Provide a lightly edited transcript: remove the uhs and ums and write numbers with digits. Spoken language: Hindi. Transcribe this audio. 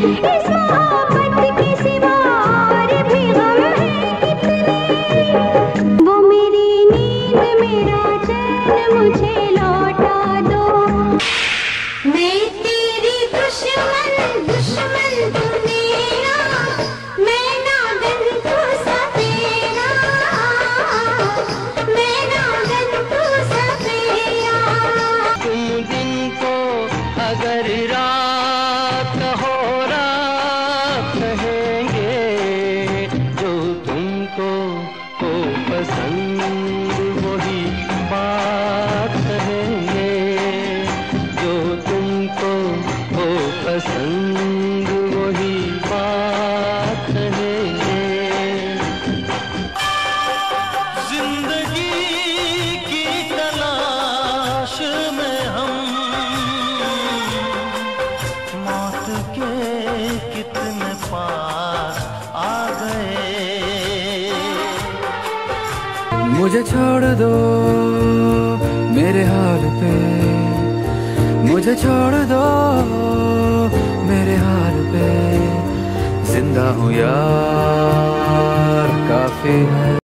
इस मोहब्बत के सिवा और भी गम है कितने। वो मेरी नींद मेरा चैन मुझे लौटा दो। मैं तेरी दुश्मन दुश्मन तू मेरा, मैं नागन तू सफेरा, मैं नागन तू सफेरा। तुम दिन को अगर रात हो रात कहेंगे, जो तुमको हो पसंद वही बात कहेंगे, जो तुमको हो पसंद वही बात कहेंगे। जिंदगी की तलाश में हम मौत के कितने पास आ गए। मुझे छोड़ दो मेरे हाल पे, मुझे छोड़ दो मेरे हाल पे। जिंदा हूँ यार काफी है।